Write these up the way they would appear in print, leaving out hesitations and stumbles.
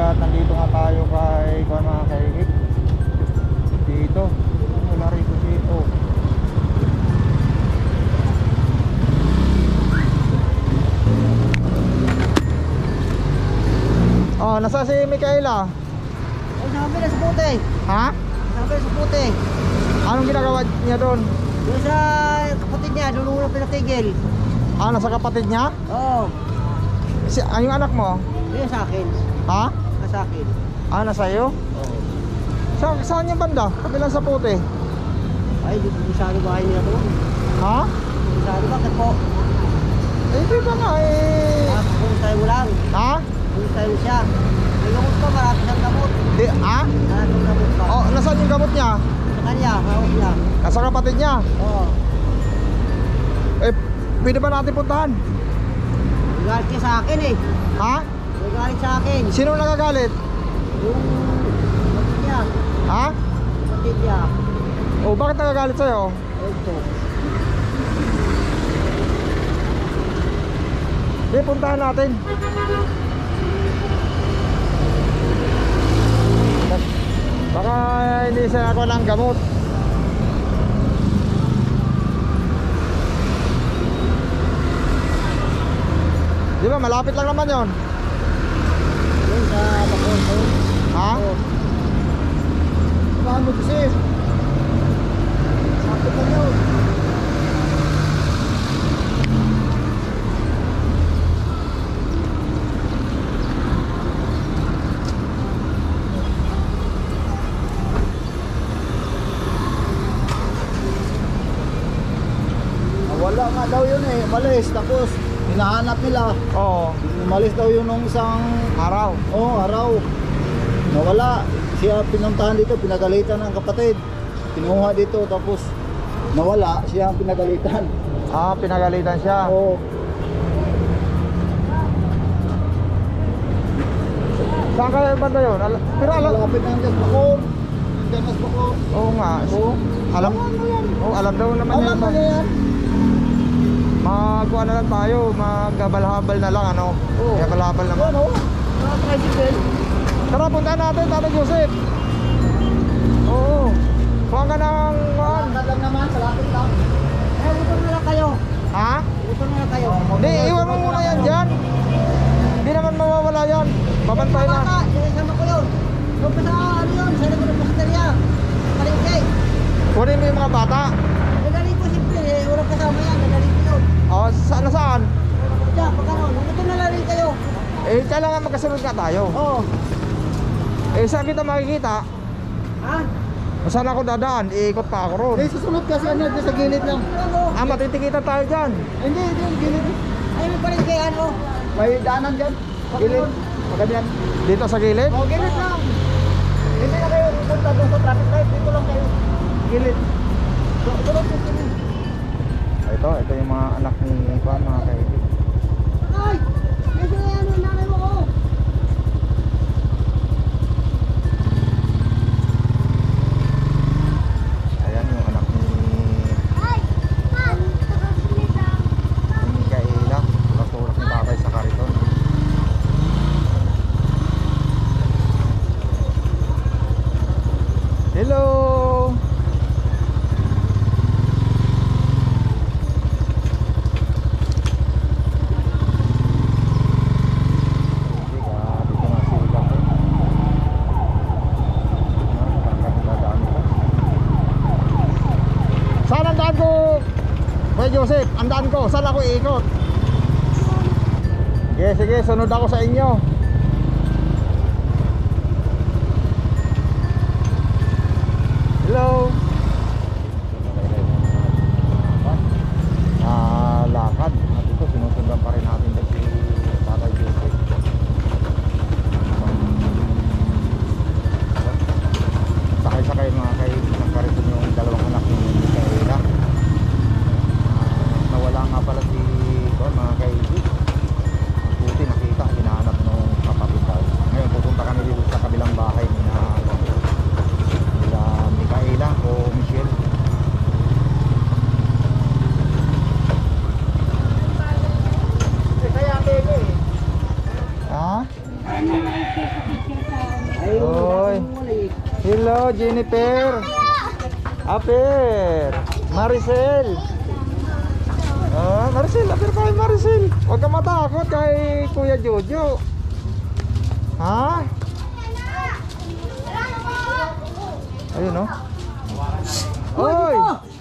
at nandito nga tayo kay mga kaigit. Dito, wala rito dito. Oh, nasa si Micaela? Ay, sabi na sa puti. Ha? Sabi na sa puti. Anong ginagawa niya doon? Doon sa kapatid niya, doon muna pinatigil. Ah, nasa kapatid niya? Oo. Yung anak mo? Yun sa akin. Ha? Sa akin. Ah, nasa iyo? Oo. Saan yung banda? Kabilang sa puti? Ay, di masyado bahay niya doon. Ha? Masyado, bakit po? Eh, hindi ba nga eh. Kung tayo mo lang. Ha? Kung tayo siya. May gamot pa, marami siyang gamot. Di, ha? Marami siyang gamot pa. Oh, nasaan yung gamot niya? Sa kanya, hawak niya. Nasa kapatid niya? Oo. Eh, pwede ba natin puntahan? Nagalit siya sa akin eh. Ha? Nagalit sa akin. Sino nagagalit? Yung kapatid niya. Ha? Kapatid niya. Oh, bakit nagagalit sa'yo? Ito. Di, puntahan natin. Baka hindi siya ako ng gamot. Di ba, malapit lang naman yon. Yun sa bakon. Ha? Oo. Samahan mo kasi. Sakit lang yun. Wala nga daw yun eh, malis. Tapos hinahanap nila. Oo. Umalis daw yun nung isang Araw. araw. Nawala. Siya pinuntahan dito, pinagalitan ng kapatid. Kinuha dito tapos nawala, siya ang pinagalitan. Ah, pinagalitan siya. Oo. Saan kayo banda yun? Pero alam. Malapit na ang Diyos Bakon. Diyos Bakon. Oo nga. Oo. Alam. Oo, alam daw naman Alam mo yan. yan. Magkuha na lang tayo. Maghabal-habal na lang, ano? Oo. Habal-habal naman. Ano? Mga tricycle. Tara, puntahan natin, Tatay Joseph. Oo. Kuha ka ng... Lakad lang naman, sa lapit lang. Eh, utol na lang kayo. Ha? Utol na lang kayo. Hindi, iwan mo muna yan dyan. Hindi naman mawawala yan. Babantay na. Bata, isama ko yun. Doon pa sa ano yun, sa likod ng pasteria. Palengke. Kunin mo yung mga bata. Nagaling ko siyempre, eh, walang kasama yan, nagaling ko yun. O, saan na saan? Diyan, pag ano, utol na lang rin kayo. Eh, kailangan magkasunod nga tayo. Oo. Eh, saan kita makikita? Ha? O, saan ako dadaan? Iikot pa ako ron. Eh, susunod kasi ano, dyan sa gilid lang. Ano? Ah, matitikitan tayo dyan. Hindi, gilid. Ay, may palengke, ano? May daanan dyan. Gilid. Maganyan. Dito sa gilid? Oh, gilid lang. Hindi na kayo pupunta doon sa traffic light. Dito lang kayo. Gilid. Sunod po gilid. Ito yung mga anak ni Juan, mga kaibigan. Ay! Medyo na yan, nanay mo ko. Ayan yung anak ni Micaela. Tulak ni tatay sa kariton. Hello! Saan ang daan ko? Kuya Joseph, ang daan ko, saan ako iikot? Sige, sunod ako sa inyo. Hello. Lakad. At ito, sinusundan pa rin natin si Tatay Joseph. Sakay-sakay mga nagkariton yung dalawang anak ni Micaela. Nawala nga pala si mga kaibigan. Ang puti nakita, hinahanap nung Oh, Jennifer. Aper. Maricel. Ah, Maricel, aper kay Maricel. Huwag ka matakot kay Kuya Jojo. Ha? Ayun, oh. Oy!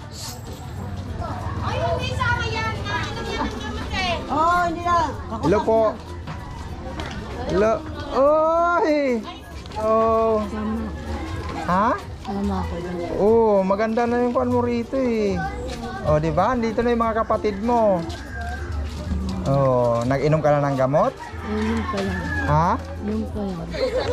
Ay, hindi sama yan. Inom yan ng gamot eh. Oh, hindi na. Hello po. Hello. Oy! Oh. Ha? Tama ako yun. Oh, maganda na yung kuan mo rito eh. Oh, di ba? Dito na yung mga kapatid mo. Oh, nag-inom ka na ng gamot? Inom pa lang. Ha? Inom pa lang.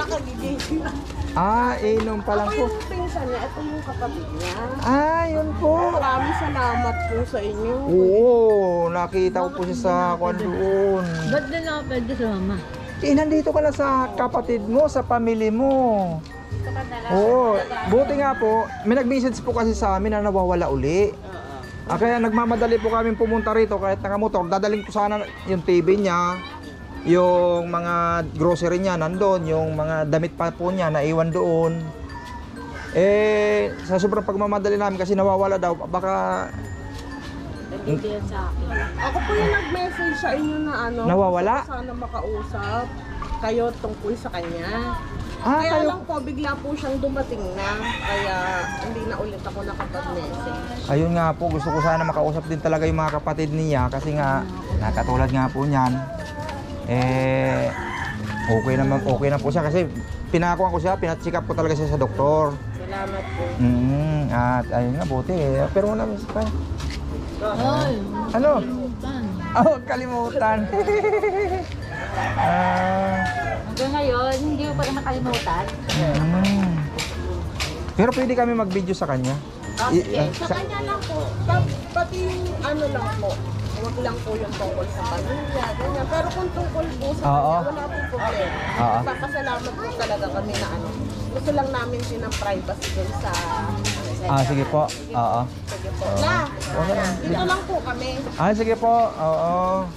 Ah, inom pa lang po. Pinsan niya, ito yung kapatid niya. Ah, yun po. Maraming salamat po sa inyo. Oo, nakita ko po siya sa kuan doon. Ba't din ako pwede sa mama? Eh, nandito ka na sa kapatid mo, sa pamilya mo. Oo, buti nga po, may nag-message po kasi sa amin na nawawala uli. Ah, kaya nagmamadali po kami pumunta rito kahit nakamotor. Dadaling ko sana yung TV niya, yung mga grocery niya nandun, yung mga damit pa po niya naiwan doon. Eh, sa sobrang pagmamadali namin kasi nawawala daw, baka Nandito yan sa akin. Ako po yung nag-message sa inyo na ano. Nawawala? gusto ko sana makausap kayo tungkol sa kanya. ah, Kaya kayo. lang po, bigla po siyang dumating na. Kaya hindi na ulit ako nakapag-message. Ayun nga po, gusto ko sana makausap din talaga yung mga kapatid niya kasi nga, nakatulad nga po niyan. Eh, okay na po siya kasi pinakuan ko siya, pinacheck up ko talaga siya sa doktor. Salamat po. At ayun nga, buti eh. Pero wala miss pa. Ay, Ano? kalimutan. Oh, kalimutan. Hanggang ngayon, hindi ko pa rin makalimutan. Pero pwede kami mag-video sa kanya. Sa kanya lang po. Pati yung ano lang po. Huwag lang po yung tungkol sa pamilya. Ganyan. Pero kung tungkol po sa Oo. kanya, wala po problema. Oo. Papasalamat po talaga kami na ano. Gusto lang namin din ng privacy dun sa... Sige po. Oo. Sige po. Na, dito lang po kami. Sige po. Oo.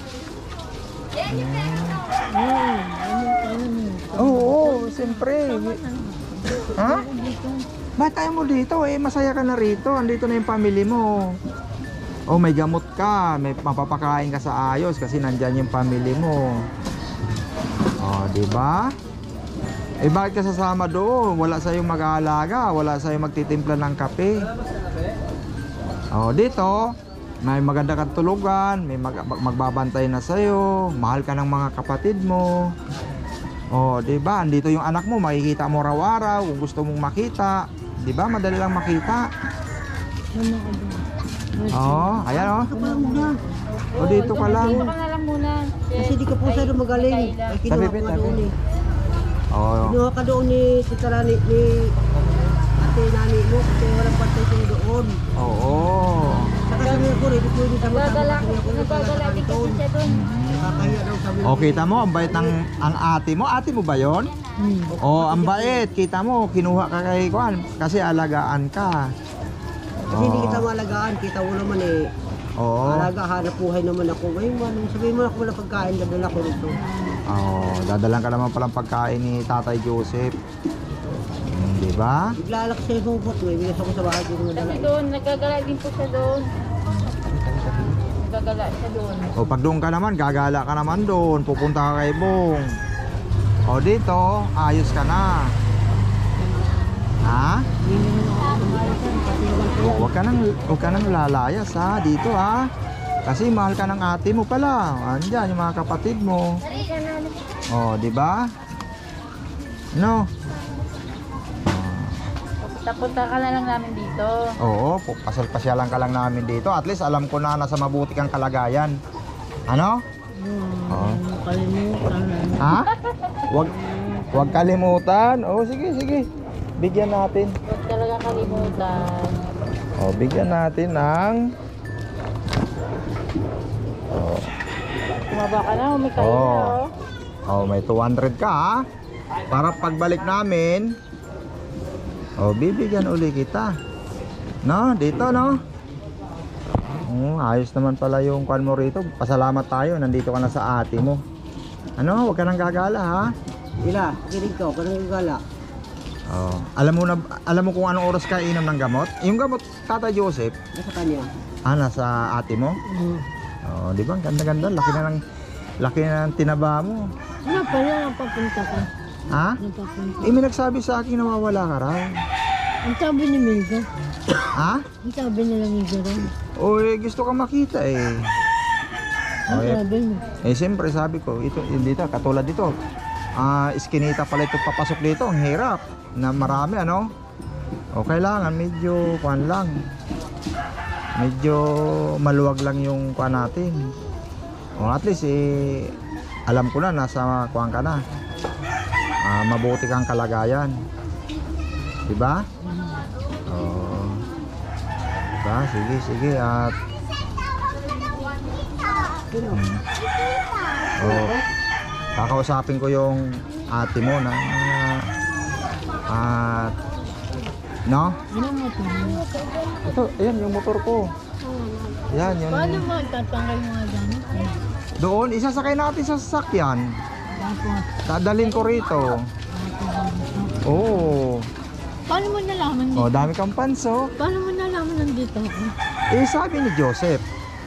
Oo, siyempre. Ha? Ba't tayo mo dito eh? Masaya ka na rito. Andito na yung family mo. Oh, may gamot ka. May mapapakain ka sa ayos kasi nandyan yung family mo. Oh, di ba? Eh, bakit ka sasama doon? Wala sa'yo mag-aalaga. Wala sa'yo magtitimpla ng kape. Oh, dito, may maganda kang tulugan. May magbabantay na sa'yo. Mahal ka ng mga kapatid mo. Oh, di ba? Andito yung anak mo. Makikita mo araw-araw. Kung gusto mong makita. Di ba? Madali lang makita. Oh, ayan oh. Oh, dito ka lang. Dito ka na lang muna. Kasi di ka po sana magaling. Ay, kinuha Sabi, ko nga sabi. doon eh. Oh. Kinuha ka doon ni Tita Rani, ni ate nani mo kasi walang pantay sa'yo doon. Oo. Saka sabi ko rin, ito yung sama-sama. Nagagala Sabi ko, din kasi siya doon. nakakaya daw sabi Oh, kita mo, ang bait ng ang ate mo. Ate mo ba yon? Oh, ang bait. Kita mo, kinuha ka kay Juan kasi alagaan ka. Kasi hindi kita malagaan, kita mo naman eh. Oo. Alaga, hanap buhay naman ako. Ngayon, manong sabihin mo na ako wala pagkain, dadala ko rito. Oh, dadalan ka naman palang pagkain ni Tatay Joseph. Di ba? Biglalak sa ibubot, may bigas ako sa bahay ko Kasi nadala. doon, nagagala din po siya doon. Nagagala siya doon. O pag doon ka naman, gagala ka naman doon. Pupunta ka kay Bong. O dito, ayos ka na. Ha? O, huwag ka nang lalayas ha, dito ha. Kasi mahal ka ng ate mo pala. Andiyan yung mga kapatid mo. O, di ba? No? Punta ka na lang namin dito. Oo, pasyalan ka lang namin dito. At least alam ko na nasa mabuti kang kalagayan. Ano? Oo. Kalimutan. Ha? Wag kalimutan. Oh, sige, sige. Bigyan natin. Huwag talaga kalimutan. Oh, bigyan natin ng Tumaba ka na, umikay na Oh. oh. may 200 ka ha. Para pagbalik namin, bibigyan uli kita. No, dito no. Ayos naman pala yung kwan mo rito. Pasalamat tayo, nandito ka na sa ate mo. Ano, huwag ka nang gagala ha. Ila, kinig ka, kanang gala. Oh, alam mo kung anong oras ka inom ng gamot? Yung gamot, Tata Joseph, Nasa kanya. nasa ate mo? Oh, di ba? Ang ganda-ganda. Laki na ng tinaba mo. Ano pala papunta ka? Ha? Napapunta. Eh, may nagsabi sa akin nawawala ka raw. Ang sabi ni Milga. Ha? Ang sabi nila Milga rin. O, eh, gusto kang makita eh. Ang Oh, eh, sabi mo. siyempre sabi ko, ito, dito, katulad dito. Iskinita pala ito papasok dito. Ang hirap. Na marami, ano? O, kailangan medyo, kuhan lang. Medyo maluwag lang yung kuhan natin. O, at least, eh, alam ko na, nasa kuhan ka na. Mabuti kang kalagayan. Diba? Oh. Diba? Sige. At oh, kakausapin ko yung ate mo na no? Ano mo ito? Ito, ayan yung motor ko. Yan, yun. Paano mo tatanggal mo nga dyan? Doon, isasakay natin sa sasakyan. Tapos, Dadalhin ko rito. Oo. paano mo nalaman dito? Oh, dami kang panso. Paano mo nalaman nandito ako? Eh, sabi ni Joseph.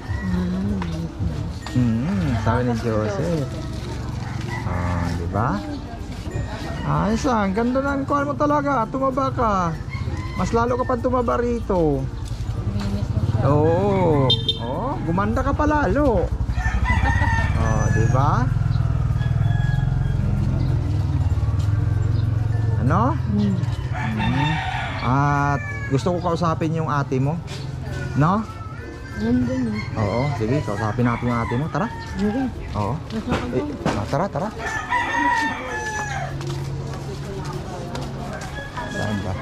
Sabi ni Joseph. Di ba? Ayos ang ganda ng kuhan mo talaga. Tumaba ka. Mas lalo ka pa tumaba rito. Oo. Oh, gumanda ka pa lalo. Oh, di ba? Ano? At gusto ko kausapin yung ate mo. No? Nandun eh. Oo, sige, kausapin natin yung ate mo. Tara. Okay. Oo. Nasa ka Tara. Saan ba?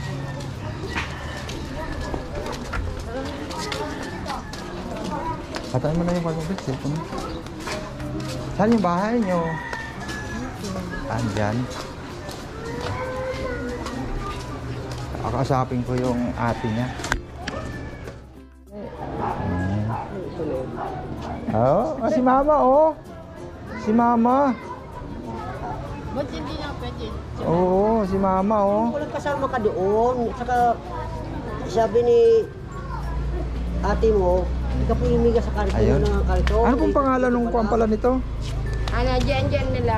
Patayin mo na yung pag-ubit, cellphone mo. Saan yung bahay nyo? Andyan. Kakausapin ko yung ate niya. Si mama, oh. Si mama. Ba't hindi na pwede? Oo, si mama, oh. Walang kasama ka doon. Saka sabi ni ate mo, hindi ka po lumiga sa karton Ayun. ng karton. Ano pong pangalan nung kuwan pala nito? Diyan na lang.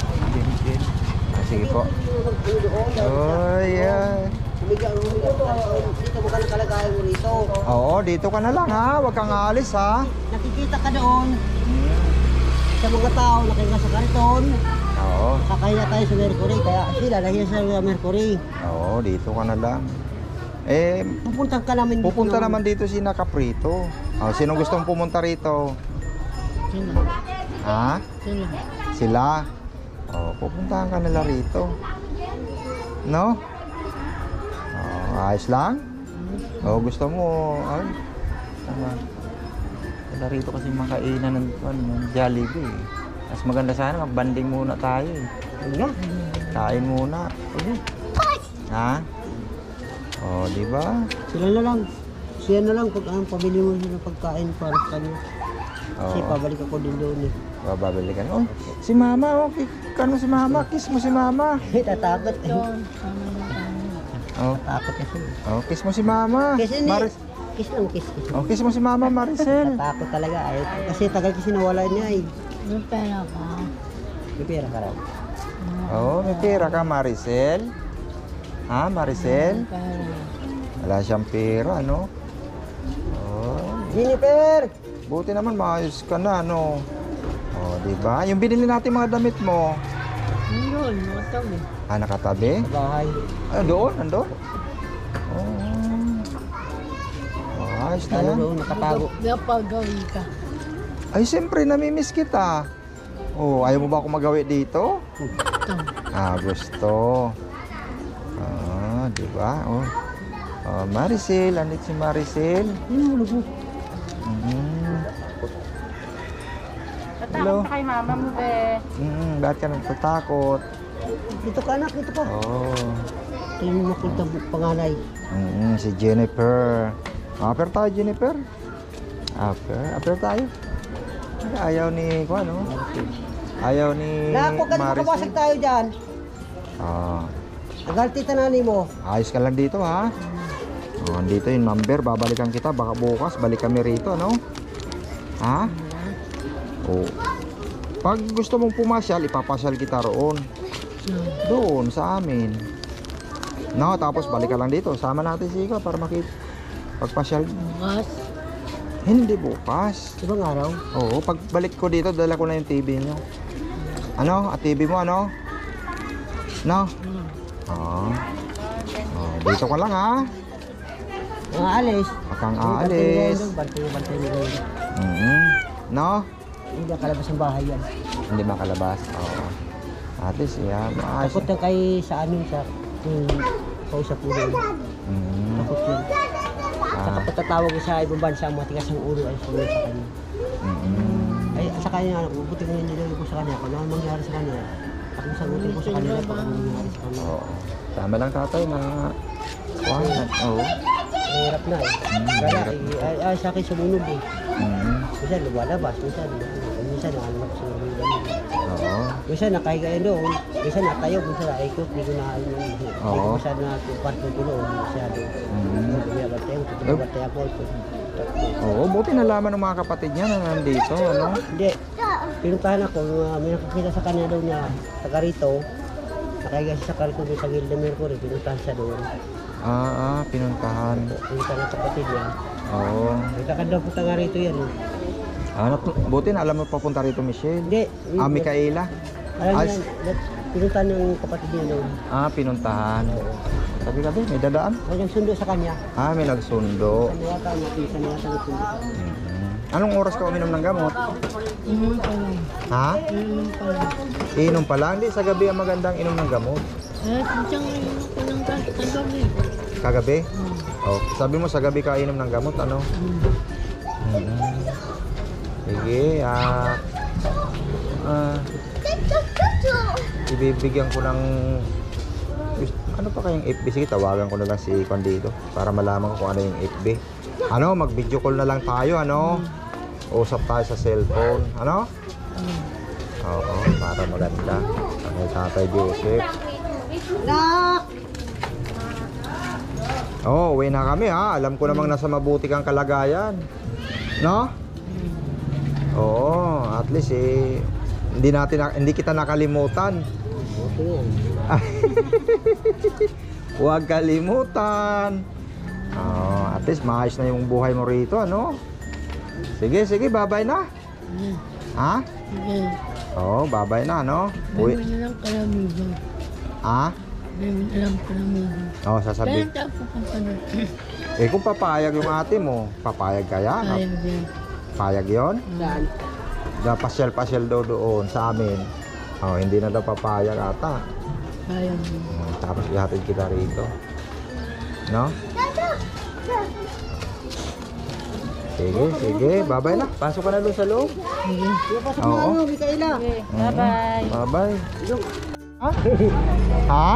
Sige po. Oh, yeah. Lumiga sa karton. Dito mo ka nakalagayan mo rito. Oo, dito ka na lang, ha. Huwag kang aalis, ha. Nakikita ka doon. Sa mga tao, nakikinig sa karton. Oo. Kakahiya tayo sa Mercury, kaya sila nahiya sa Mercury. Oo, dito ka na lang. Eh, Pupunta ka namin dito. pupunta naman dito si Nakaprito. Oh, sinong gustong pumunta rito? Sila. Ha? Sila. Sila? Oh, pupuntahan ka nila rito. No? Oh, ayos lang? Oh, gusto mo, ay, tama. Wala rito kasi makainan ng Jollibee. Mas maganda sana, mag-banding muna tayo eh. Ano? Kain muna. Ha? Oh, di ba? Sila na lang. Siya na lang pag pabili mo ng pagkain para sa kanya. Kasi Oo. pabalik ako din doon eh. Bababili ka na. Oh, si mama, oh. Kano si mama? Kiss mo si mama. Tatakot eh. Oh, Tatakot kasi. oh, kiss mo si mama. Kiss hindi. Maris. Kiss lang, kiss. Oh, kiss mo si mama, Maricel. Tatakot talaga. Ay, kasi tagal kasi nawala niya eh. May pera ka. May pera ka raw. Oh, may pera ka, Maricel. Ha, Maricel? Wala siyang pera, no? Oh, Jennifer! buti naman maayos ka na, no? Oh, di ba? Yung binili natin mga damit mo. Yun, nakatabi. Nakatabi? Sa bahay. Doon, nandun. Oh. Oh, ayos na Ano yan. doon, nakatago. Napagawi ka. Ay, siyempre, namimiss kita. Oh, ayaw mo ba ako magawi dito? Gusto. Di ba? Oh. Oh, Maricel, andit si Maricel. Hello. Tatakot ka kay mama mo, be. Bakit ka nagtatakot? Dito ka anak, dito ka. Oh. Ito yung makulta panganay. Si Jennifer. Aper tayo, Jennifer. Aper tayo. Ayaw ni, kung ano? Ayaw ni Naku, ganun makabasag Maricel. tayo dyan. Nagaltita na ni mo. Ayos ka lang dito ha. Oh, andito yung number, babalikan kita. Baka bukas, balik kami rito, no? Ha? Oh. Pag gusto mong pumasyal, ipapasyal kita roon. Doon, sa amin. No, tapos balik ka lang dito. Sama natin si Ika para makita. Pagpasyal. Bukas. Hindi bukas. Ibang araw. Oo, pagbalik ko dito, dala ko na yung TV nyo. Ano? At TV mo, ano? No? Oo. Oh, dito ka lang ha. Mga alis. Huwag kang aalis. Bantay nila yun. No? Hindi kalabas ang bahay yan. Hindi makalabas. Oo. At least, yeah. Maayos. Takot na kay sa amin sa kausap mo doon. Mm. Takot yun. Saka patatawag ko sa ibang bansa, matigas ang ulo ay sumunod sa kanya. Ay, sa kanya, buti mo yung nilagay ko sa kanya. Kung ano mangyari sa kanya, ako sagutin ko sa kanila kung ano mangyari sa kanya. Oo. Tama lang tatay na... Wow. Oo. Mahirap na eh. Kaya, sa akin sumunod eh. Minsan lumalabas, minsan nakalimap sa mga Oo. minsan nakahiga yun doon, minsan natayo, minsan naikot, hindi ko na Oo. minsan na part ko doon, masyado. Binabatay ako. Oo, buti nalaman ng mga kapatid niya na nandito, ano? Hindi, pinuntahan ako, may nakakita sa kanya daw niya, taga rito, nakahiga siya sa karito doon sa Gilda Mercury, pinuntahan siya doon. Pinuntahan. Pinuntahan ng kapatid niya. Oo. May kakanda po taga rito yan. Buti na alam mo papunta rito, Michelle. Hindi. Micaela? Alam niya, pinuntahan ng kapatid niya doon. Pinuntahan. Sabi, may dadaan? May nagsundo sa kanya. May nagsundo. Ano yata, mapisa niya yata nagsundo. Anong oras ka uminom ng gamot? Inom pa lang. Ha? Inom pa lang. Inom pa lang? Di, sa gabi ang magandang inom ng gamot. Siyang inom ko ng kagabi. Kagabi? Oh, sabi mo sa gabi ka inom ng gamot, ano? Sige, ibibigyan ko ng ano pa kayang FB? Sige, tawagan ko na lang si Juan dito para malaman ko kung ano yung FB. Ano, mag-video call na lang tayo, ano? Usap tayo sa cellphone, ano? Oo, para maganda. Ano, Tatay Joseph. Uwi na kami ha. Alam ko namang nasa mabuti kang kalagayan. No? Oo, at least hindi kita nakalimutan. Huwag kalimutan. At least maayos na yung buhay mo rito, ano? Sige, bye-bye na. Ha? Oo, bye-bye na, no? Uwi. May lang kalamigan. May lang kalamigan. Oo, sasabihin. Kaya po kang panood. Kung papayag yung ate mo, papayag kaya? Kaya din. Payag yun? Saan? Pasyal daw doon sa amin. Hindi na daw papayag ata. Kaya din. Tapos ihatid kita rito. No? Sige. Bye-bye na. Pasok ka na doon sa loob. Pasok Oo. mo ano, Micaela. Bye-bye. Bye-bye. Ha?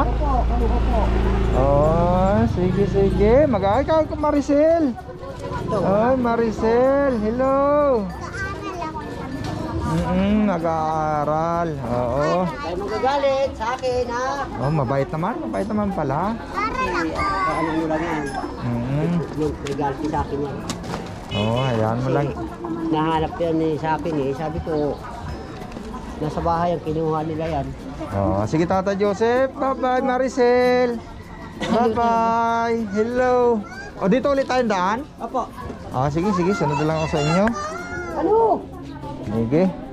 Oh, sige. Mag-aay ka, Maricel. Ay, Maricel. Hello. Nag-aaral. Oo. Kaya magagalit sa akin, ha? Mabait naman pala. Ano lang yan. Yung regalo sa akin yan. Hayaan mo lang. Nahanap yan sa akin eh. Sabi ko, nasa bahay ang kinuha nila yan. Sige Tata Joseph. Bye-bye Maricel. Bye-bye. Hello. Dito ulit tayong daan? Apo. Sige. Sunod na lang ako sa inyo. Ano? Sige.